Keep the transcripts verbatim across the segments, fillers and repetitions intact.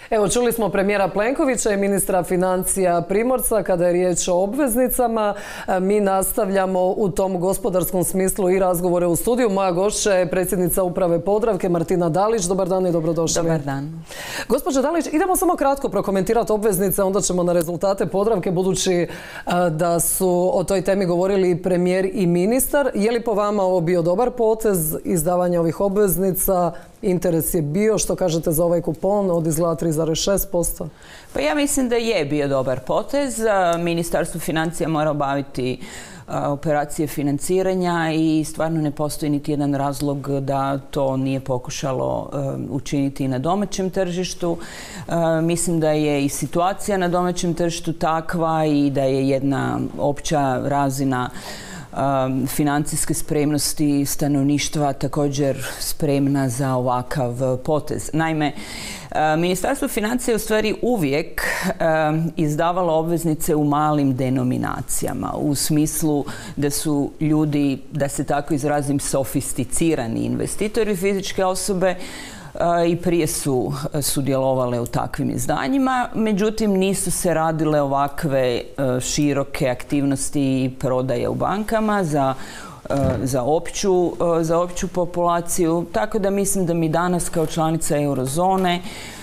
Evo, čuli smo premijera Plenkovića i ministra financija Primorca kada je riječ o obveznicama. Mi nastavljamo u tom gospodarskom smislu i razgovore u studiju. Moja gošća je predsjednica uprave Podravke Martina Dalić. Dobar dan i dobrodošli. Dobar dan. Gospođo Dalić, idemo samo kratko prokomentirati obveznice, onda ćemo na rezultate Podravke, budući da su o toj temi govorili i premijer i ministar. Je li po vama ovo bio dobar potez izdavanja ovih obveznica? Interes je bio, što kažete za ovaj kupon od izgleda tri zarez šest posto? Pa ja mislim da je bio dobar potez. Ministarstvo financija mora obaviti operacije financiranja i stvarno ne postoji niti jedan razlog da to nije pokušalo učiniti i na domaćem tržištu. Mislim da je i situacija na domaćem tržištu takva i da je jedna opća razina financijske spremnosti stanovništva također spremna za ovakav potez. Naime, Ministarstvo financija je u stvari uvijek izdavalo obveznice u malim denominacijama, u smislu da su ljudi, da se tako izrazim, sofisticirani investitori, fizičke osobe, i prije su sudjelovale u takvim izdanjima, međutim nisu se radile ovakve široke aktivnosti i prodaje u bankama za, za, opću, za opću populaciju. Tako da mislim da mi danas kao članica eurozone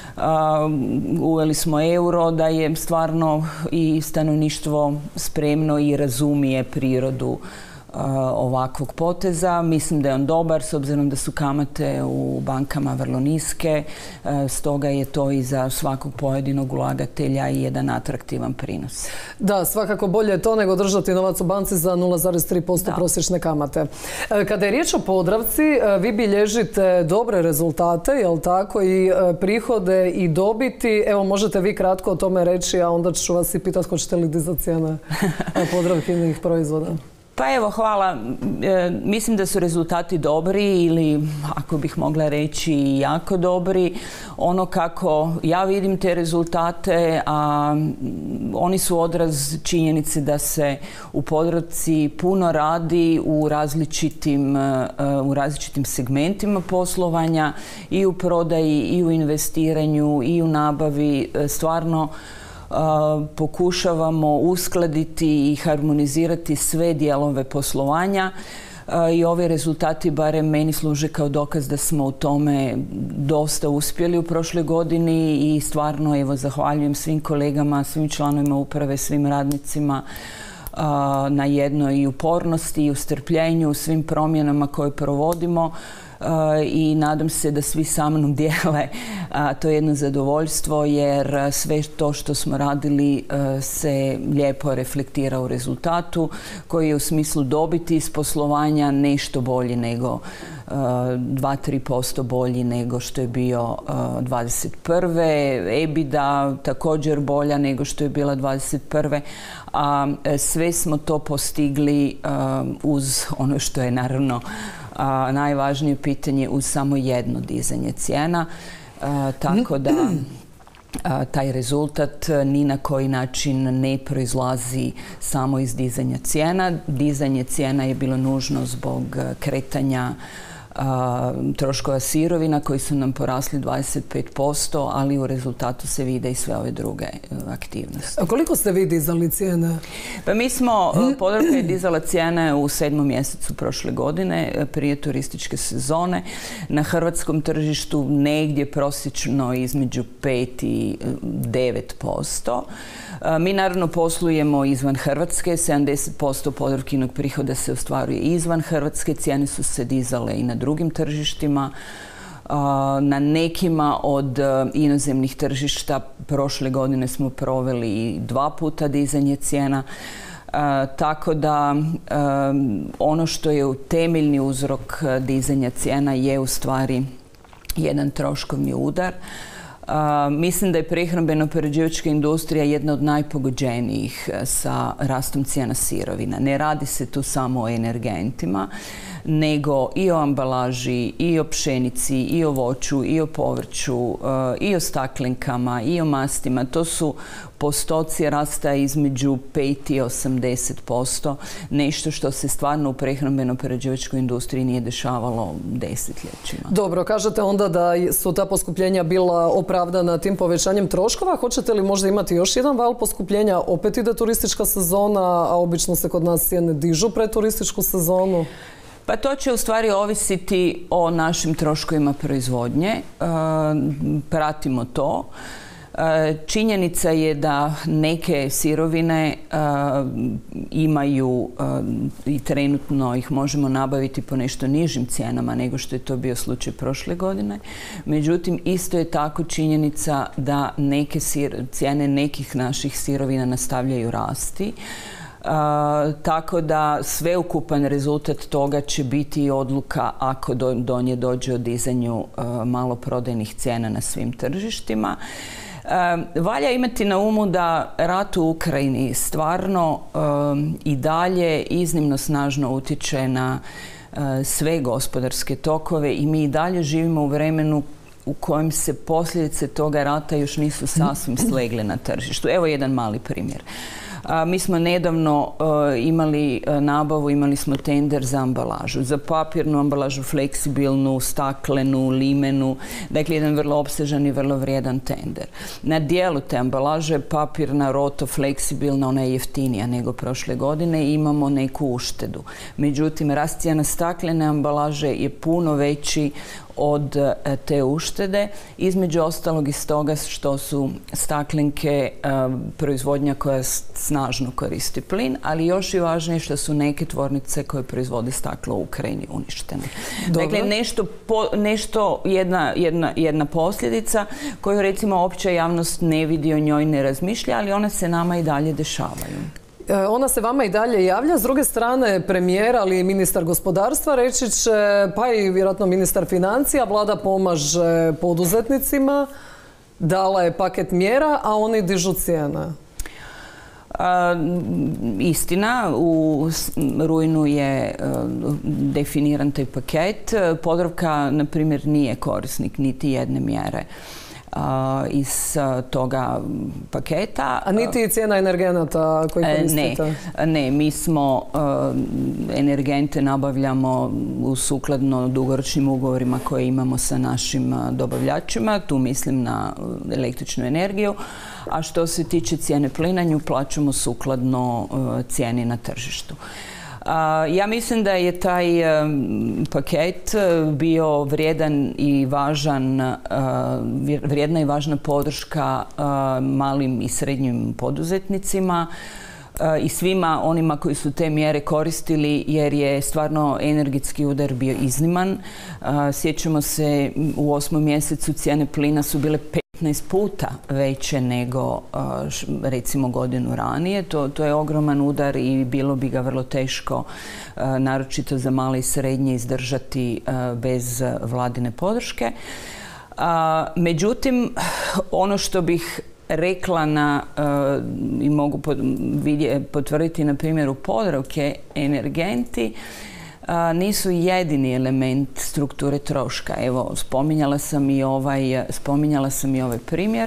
uveli smo euro, da je stvarno i stanovništvo spremno i razumije prirodu ovakvog poteza. Mislim da je on dobar s obzirom da su kamate u bankama vrlo niske, stoga je to i za svakog pojedinog ulagatelja i jedan atraktivan prinos. Da, svakako bolje je to nego držati novac u banci za nula zarez tri posto prosječne kamate. Kada je riječ o Podravci, vi bilježite dobre rezultate, jel tako, i prihode i dobiti. Evo, možete vi kratko o tome reći, a onda ću vas i pitati hoćete li dizati cijene Podravkinih proizvoda. Pa evo, hvala. E, mislim da su rezultati dobri ili, ako bih mogla reći, jako dobri. Ono kako ja vidim te rezultate, a oni su odraz činjenice da se u Podravci puno radi u različitim, u različitim segmentima poslovanja, i u prodaji, i u investiranju, i u nabavi. Stvarno pokušavamo uskladiti i harmonizirati sve dijelove poslovanja i ovi rezultati barem meni služe kao dokaz da smo u tome dosta uspjeli u prošloj godini i stvarno evo zahvaljujem svim kolegama, svim članovima uprave, svim radnicima na jednoj upornosti i u strpljenju, u svim promjenama koje provodimo. I nadam se da svi sa mnom dijele to jedno zadovoljstvo, jer sve to što smo radili se lijepo reflektira u rezultatu koji je u smislu dobiti iz poslovanja nešto bolji nego dva do tri posto bolji nego što je bio dvadeset prve. EBITDA također bolja nego što je bila dvadeset prve. A sve smo to postigli uz ono što je naravno A, najvažnije pitanje, uz samo jedno dizanje cijena. A, tako da a, taj rezultat ni na koji način ne proizlazi samo iz dizanja cijena. Dizanje cijena je bilo nužno zbog kretanja a, troškova sirovina koji su nam porasli dvadeset pet posto, ali u rezultatu se vide i sve ove druge aktivnosti. A koliko ste vi dizali cijene? Pa mi smo, Podravka je dizala cijene u sedmom mjesecu prošle godine, prije turističke sezone. Na hrvatskom tržištu negdje prosječno između pet i devet posto. Mi naravno poslujemo izvan Hrvatske, sedamdeset posto Podravkinog prihoda se ostvaruje izvan Hrvatske, cijene su se dizale i na drugim tržištima. Na nekima od inozemnih tržišta prošle godine smo proveli i dva puta dizanje cijena. Tako da ono što je temeljni uzrok dizanja cijena je u stvari jedan troškovni udar. Uh, mislim da je prehrambeno-prerađivačka industrija jedna od najpogođenijih sa rastom cijena sirovina. Ne radi se tu samo o energentima, nego i o ambalaži, i o pšenici, i o voću, i o povrću, i o staklenkama, i o mastima. To su postoci rasta između pet i osamdeset posto, nešto što se stvarno u prehrambeno-prerađivačkoj industriji nije dešavalo desetljećima. Dobro, kažete onda da su ta poskupljenja bila opravdana tim povećanjem troškova. Hoćete li možda imati još jedan val poskupljenja? Opet ide turistička sezona, a obično se kod nas cijene dižu pred turističku sezonu. Pa to će u stvari ovisiti o našim troškovima proizvodnje. Pratimo to. Činjenica je da neke sirovine imaju i trenutno ih možemo nabaviti po nešto nižim cijenama nego što je to bio slučaj prošle godine. Međutim, isto je tako činjenica da neke cijene nekih naših sirovina nastavljaju rasti. Uh, tako da sveukupan rezultat toga će biti odluka ako do, do nje dođe o dizanju uh, maloprodajnih cijena na svim tržištima. Uh, valja imati na umu da rat u Ukrajini stvarno uh, i dalje iznimno snažno utječe na uh, sve gospodarske tokove i mi i dalje živimo u vremenu u kojem se posljedice toga rata još nisu sasvim slegle na tržištu. Evo jedan mali primjer. Mi smo nedavno imali nabavu, imali smo tender za ambalažu, za papirnu ambalažu, fleksibilnu, staklenu, limenu, dakle jedan vrlo opsežan i vrlo vrijedan tender. Na dijelu te ambalaže papirna, roto, fleksibilna, ona je jeftinija nego prošle godine i imamo neku uštedu. Međutim, rast cijena staklene ambalaže je puno veći od te uštede, između ostalog iz toga što su staklenke proizvodnja koja snažno koristi plin, ali još i važnije što su neke tvornice koje proizvode staklo u Ukrajini uništene. Dobro. Dakle, nešto, po, nešto jedna, jedna, jedna posljedica koju recimo opća javnost ne vidi, o njoj ne razmišlja, ali one se nama i dalje dešavaju. Ona se vama i dalje javlja. S druge strane, premijer, ali i ministar gospodarstva reći će, pa i vjerojatno ministar financija, vlada pomaže poduzetnicima, dala je paket mjera, a oni dižu cijene. A, istina, u rujnu je definiran taj paket. Podravka, na primjer, nije korisnik niti jedne mjere iz toga paketa. A niti cijena energenata koji koristite? Ne, ne, mi smo energente nabavljamo sukladno dugoročnim ugovorima koje imamo sa našim dobavljačima. Tu mislim na električnu energiju. A što se tiče cijene plina, nju plaćamo sukladno cijeni na tržištu. Ja mislim da je taj paket bio vrijedan i važan, vrijedna i važna podrška malim i srednjim poduzetnicima i svima onima koji su te mjere koristili, jer je stvarno energetski udar bio izniman. Sjećamo se, u osmom mjesecu cijene plina su bile petnaest puta veće nego recimo godinu ranije. To, to je ogroman udar i bilo bi ga vrlo teško, naročito za male i srednje, izdržati bez vladine podrške. Međutim, ono što bih rekla na, i mogu potvrditi na primjeru Podravke, energenti nisu jedini element strukture troška. Evo, spominjala sam i ovaj, spominjala sam i ovaj primjer.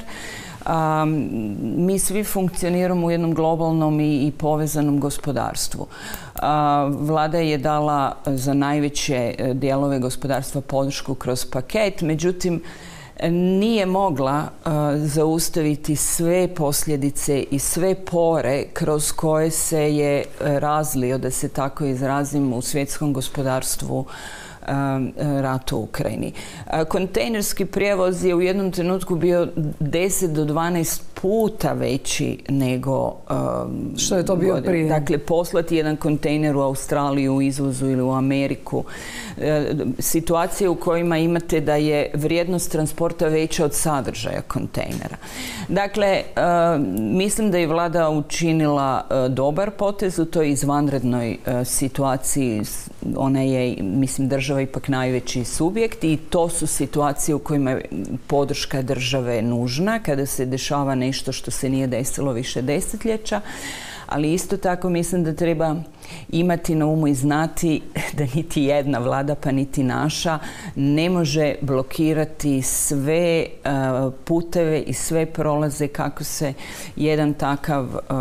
Mi svi funkcioniramo u jednom globalnom i, i povezanom gospodarstvu. Vlada je dala za najveće dijelove gospodarstva podršku kroz paket, međutim, nije mogla uh, zaustaviti sve posljedice i sve pore kroz koje se je razlio, da se tako izrazim, u svjetskom gospodarstvu uh, rat u Ukrajini. Uh, kontejnerski prijevoz je u jednom trenutku bio deset do dvanaest puta veći nego... Um, Što je to bio prije? Dakle, poslati jedan kontejner u Australiju, u izvozu ili u Ameriku. E, situacije u kojima imate da je vrijednost transporta veća od sadržaja kontejnera. Dakle, e, mislim da je vlada učinila e, dobar potez u toj izvanrednoj e, situaciji. Ona je, mislim, država ipak najveći subjekt i to su situacije u kojima je podrška države nužna kada se dešava nešto što se nije desilo više desetljeća. ali isto tako mislim da treba imati na umu i znati da niti jedna vlada, pa niti naša, ne može blokirati sve uh, puteve i sve prolaze kako se jedan takav uh,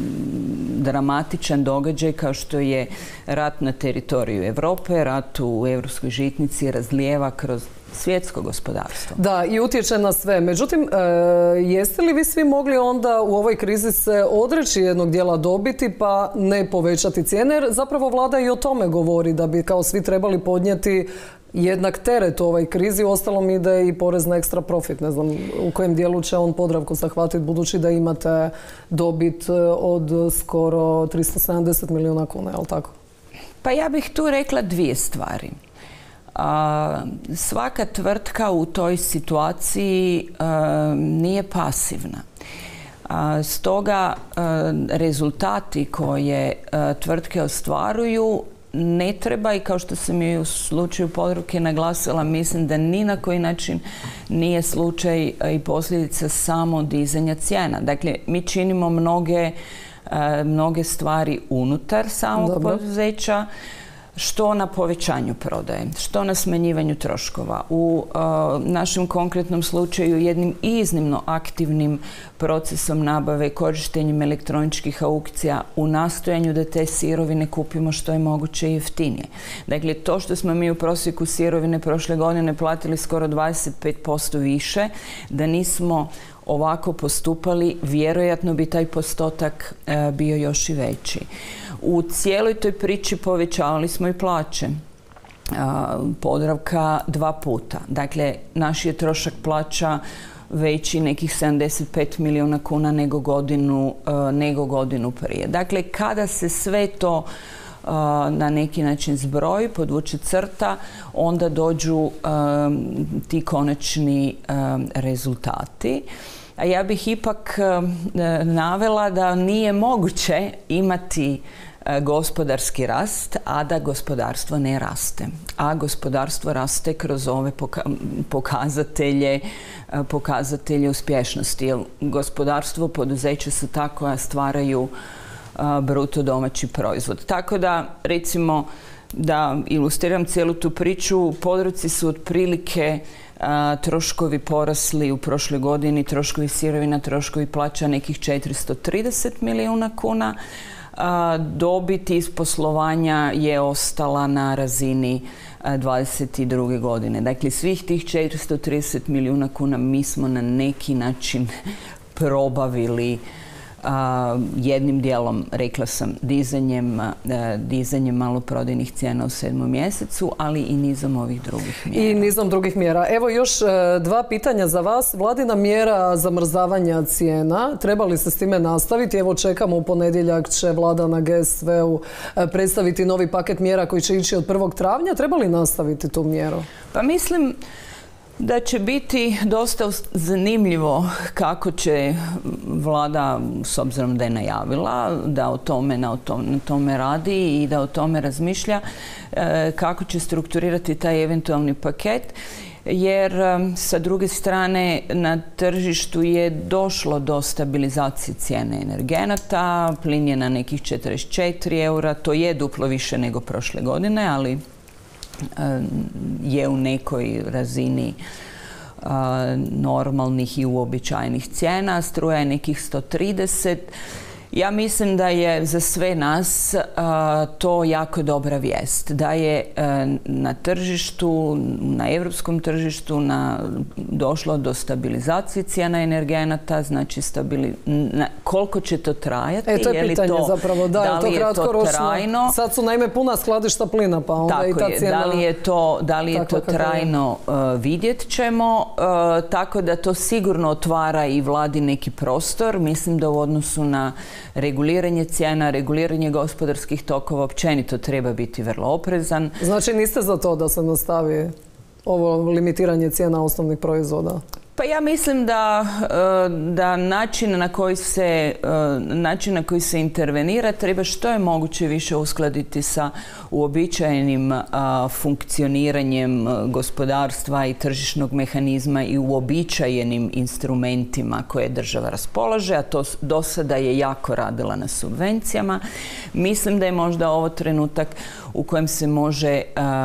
dramatičan događaj kao što je rat na teritoriju Europe, rat u europskoj žitnici razlijeva kroz svjetsko gospodarstvo. Da, i utječe na sve. Međutim, e, jeste li vi svi mogli onda u ovoj krizi se odreći jednog dijela dobiti pa ne povećati cijene? Jer zapravo vlada i o tome govori da bi kao svi trebali podnijeti jednak teret u ovoj krizi. Uostalom ide i porez na ekstra profit. Ne znam u kojem dijelu će on Podravku zahvatiti budući da imate dobit od skoro tristo sedamdeset milijuna kuna, je li tako? Pa ja bih tu rekla dvije stvari. A, svaka tvrtka u toj situaciji a, nije pasivna. A, stoga a, rezultati koje a, tvrtke ostvaruju ne treba, i kao što sam i u slučaju Podravke naglasila, mislim da ni na koji način nije slučaj i posljedica samo dizanja cijena. Dakle, mi činimo mnoge, a, mnoge stvari unutar samog Dobro. poduzeća, što na povećanju prodaje, što na smanjivanju troškova. U uh, našem konkretnom slučaju jednim iznimno aktivnim procesom nabave, korištenjem elektroničkih aukcija u nastojanju da te sirovine kupimo što je moguće jeftinije. Dakle, to što smo mi u prosjeku sirovine prošle godine platili skoro dvadeset pet posto više, da nismo ovako postupali, vjerojatno bi taj postotak uh, bio još i veći. U cijeloj toj priči povećavali smo i plaće. Podravka dva puta. Dakle, naš je trošak plaća veći nekih sedamdeset pet milijuna kuna nego godinu, nego godinu prije. Dakle, kada se sve to na neki način zbroji, podvuče crta, onda dođu ti konačni rezultati. A ja bih ipak navela da nije moguće imati gospodarski rast, a da gospodarstvo ne raste. A gospodarstvo raste kroz ove pokazatelje, pokazatelje uspješnosti. Jer gospodarstvo, poduzeća su ta koja stvaraju bruto domaći proizvod. Tako da, recimo, da ilustriram cijelu tu priču, Podravci su otprilike a, troškovi porasli u prošloj godini, troškovi sirovina, troškovi plaća nekih četiristo trideset milijuna kuna. A, dobit iz poslovanja je ostala na razini a, dvadeset druge godine. Dakle, svih tih četiristo trideset milijuna kuna mi smo na neki način probavili Uh, jednim dijelom, rekla sam, dizanjem, uh, dizanjem maloprodajnih cijena u sedmom mjesecu, ali i nizom ovih drugih mjera. I nizom drugih mjera. Evo još uh, dva pitanja za vas. Vladina mjera zamrzavanja cijena, treba li se s time nastaviti? Evo čekamo, u ponedjeljak će vlada na G S V-u uh, predstaviti novi paket mjera koji će ići od prvog travnja. Treba li nastaviti tu mjeru? Pa mislim da će biti dosta zanimljivo kako će vlada, s obzirom da je najavila, da o tome, na, tome, na tome radi i da o tome razmišlja, kako će strukturirati taj eventualni paket. Jer sa druge strane na tržištu je došlo do stabilizacije cijene energenata, plin je na nekih četrdeset četiri eura, to je duplo više nego prošle godine, ali je u nekoj razini normalnih i uobičajenih cijena. Struja je nekih sto trideset. Ja mislim da je za sve nas to jako dobra vijest. Da je na tržištu, na europskom tržištu na, došlo do stabilizacije cijena energenata, znači stabili, na, koliko će to trajati? E, to je, je pitanje to, zapravo. Da, da li je to, to trajno? Sad su naime puna skladišta plina, pa onda tako i ta je, cijena... Da li je to, da li je to trajno, uh, vidjet ćemo. Uh, tako da to sigurno otvara i vladi neki prostor. Mislim da u odnosu na reguliranje cijena, reguliranje gospodarskih tokova općenito treba biti vrlo oprezan. Znači niste za to da se nastavi ovo limitiranje cijena osnovnih proizvoda? Pa ja mislim da, da način na koji se, način na koji se intervenira treba što je moguće više uskladiti sa uobičajenim funkcioniranjem gospodarstva i tržišnog mehanizma i uobičajenim instrumentima koje država raspolaže, a to do sada je jako radila na subvencijama. Mislim da je možda ovo trenutak u kojem se može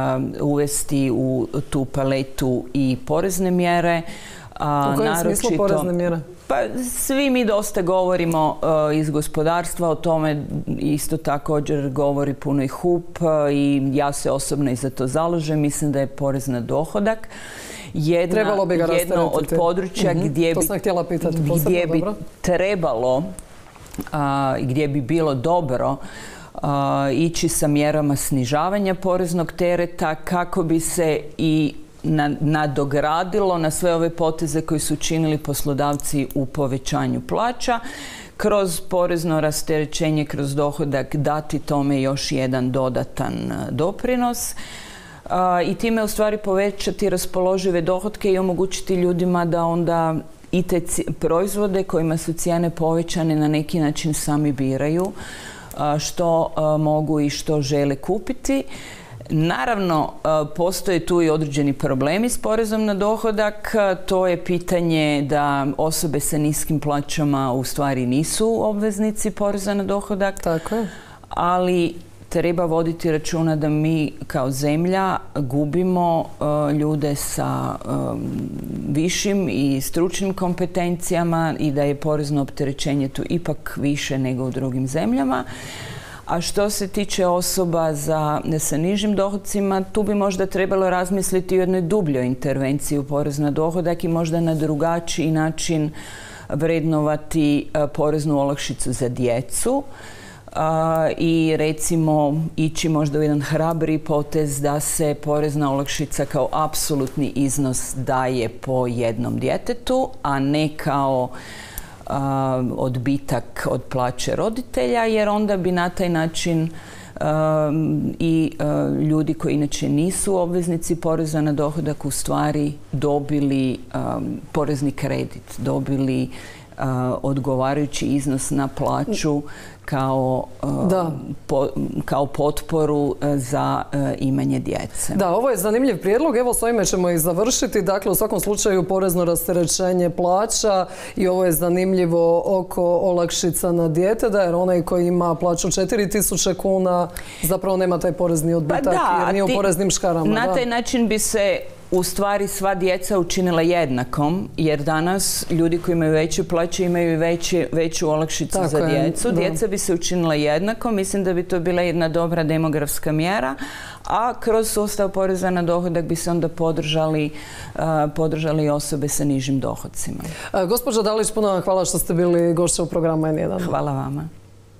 uvesti u tu paletu i porezne mjere. U kojem smislu porezne mjere? Pa svi mi dosta govorimo uh, iz gospodarstva, o tome isto također govori puno i H U P uh, i ja se osobno i za to zalažem. Mislim da je porez na dohodak jedna, trebalo bi ga jedno od područja mm-hmm. gdje, to bi, sam htjela pitati, gdje bi dobro. trebalo uh, gdje bi bilo dobro Uh, ići sa mjerama snižavanja poreznog tereta kako bi se i na, nadogradilo na sve ove poteze koji su činili poslodavci u povećanju plaća, kroz porezno rasterećenje, kroz dohodak dati tome još jedan dodatan doprinos uh, i time u stvari povećati raspoložive dohotke i omogućiti ljudima da onda i te proizvode kojima su cijene povećane na neki način sami biraju što mogu i što žele kupiti. Naravno, postoje tu i određeni problemi s porezom na dohodak. To je pitanje da osobe sa niskim plaćama u stvari nisu obveznici poreza na dohodak. Tako je. Ali treba voditi računa da mi kao zemlja gubimo uh, ljude sa um, višim i stručnim kompetencijama i da je porezno opterećenje tu ipak više nego u drugim zemljama. A što se tiče osoba za, sa nižim dohodcima, tu bi možda trebalo razmisliti o jednoj dubljoj intervenciji u porez na dohodak i možda na drugačiji način vrednovati uh, poreznu olakšicu za djecu. Uh, i recimo ići možda u jedan hrabri potez da se porezna olakšica kao apsolutni iznos daje po jednom djetetu, a ne kao uh, odbitak od plaće roditelja, jer onda bi na taj način um, i uh, ljudi koji inače nisu obveznici poreza na dohodak u stvari dobili um, porezni kredit, dobili uh, odgovarajući iznos na plaću kao, uh, po, kao potporu za uh, imanje djece. Da, ovo je zanimljiv prijedlog. Evo, s ovime ćemo i završiti. Dakle, u svakom slučaju porezno rasterećenje plaća i ovo je zanimljivo oko olakšica na dijete, da jer onaj koji ima plaću četiri tisuće kuna zapravo nema taj porezni odbitak, pa da, jer nije u poreznim škarama. Na da. taj način bi se u stvari sva djeca učinila jednakom, jer danas ljudi koji imaju veće plaće imaju veće, veću olakšicu Tako za je, djecu. Da. Djeca bi se učinila jednakom. Mislim da bi to bila jedna dobra demografska mjera, a kroz sustav poreza na dohodak bi se onda podržali, uh, podržali osobe sa nižim dohodcima. Gospođa Dalić, puno vam hvala što ste bili gošća u programu N jedan. Hvala vama.